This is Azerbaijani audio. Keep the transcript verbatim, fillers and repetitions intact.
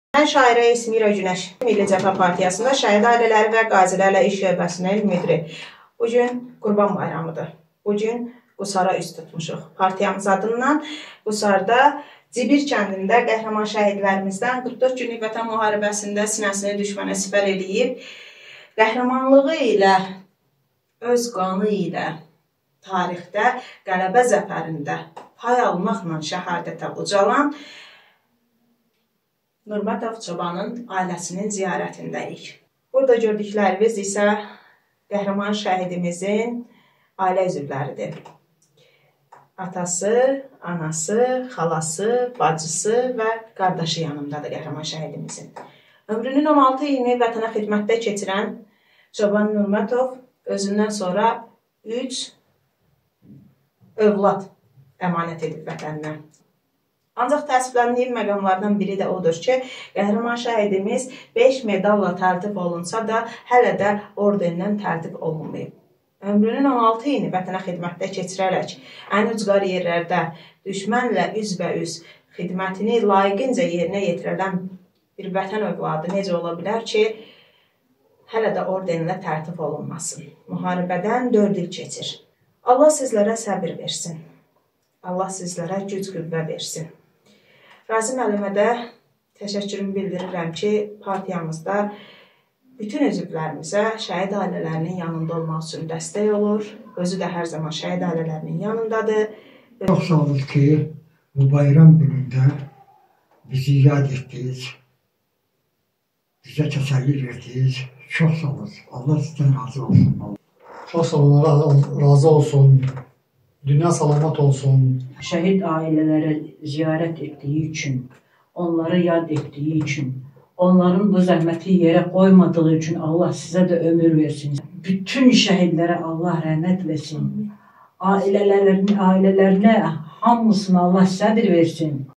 Mən şairə Esmira Günəş, Milli Cəbhə Partiyasında şəhid ailələri və qazilərlə iş şöbəsinin müdiri. Bugün Qurban Bayramıdır. Bugün Qusara üst tutmuşuq. Partiyamız adından Qusarda Cibir kəndində qəhrəman şəhidlərimizdən qırx dörd günlük vətən müharibəsində sinəsini düşmənə sipər eləyib, qəhrəmanlığı ilə, öz qanı ilə tarixdə qələbə zəfərində pay almaqla şəhadətə ucalan Nurmatov Çobanın ailəsinin ziyarətindəyik. Burada gördüklərimiz isə qəhrəman şəhidimizin ailə üzvləridir. Atası, anası, xalası, bacısı və qardaşı yanındadır qəhrəman şəhidimizin. Ömrünün on altı ilini vətənə xidmətdə keçirən Çoban Nurmatov özündən sonra üç övlad əmanət edib vətəninə. Ancaq təəssüfləndiğim məqamlardan biri də odur ki, qəhrəman şəhidimiz beş medalla tərtib olunsa da, hələ də ordenindən tərtib olunmayıb. Ömrünün on altı ilini vətənə xidmətdə keçirərək, ən ucqar yerlərdə düşmənlə üzbəüz xidmətini layiqincə yerinə yetirən bir vətən övladı necə ola bilər ki, hələ də ordenlə tərtib olunmasın. Müharibədən dörd il keçir. Allah sizlərə səbir versin. Allah sizlərə güc qüvvə versin. Razi müəllimə də təşəkkürümü bildirirəm ki, partiyamızda bütün üzvlərimizə şəhid ailələrinin yanında olmaq üçün dəstək olur. Özü də hər zaman şəhid ailələrinin yanındadır. Çox sağ olun ki, bu bayram günündə bizi yad etdiniz, bizə təsəlli verdiniz. Çox sağ olun. Allah sizdən razı olsun. Çox sağ olun, razı olsun. Dünya salamat olsun. Şəhid ailələrə ziyarət etdiyi üçün, onları yad etdiyi üçün, onların bu zəhməti yerə qoymadığı üçün Allah sizə də ömür versin. Bütün şəhidlərə Allah rəhmət versin. Ailələrinə, ailələrinə hamısına Allah səbir versin.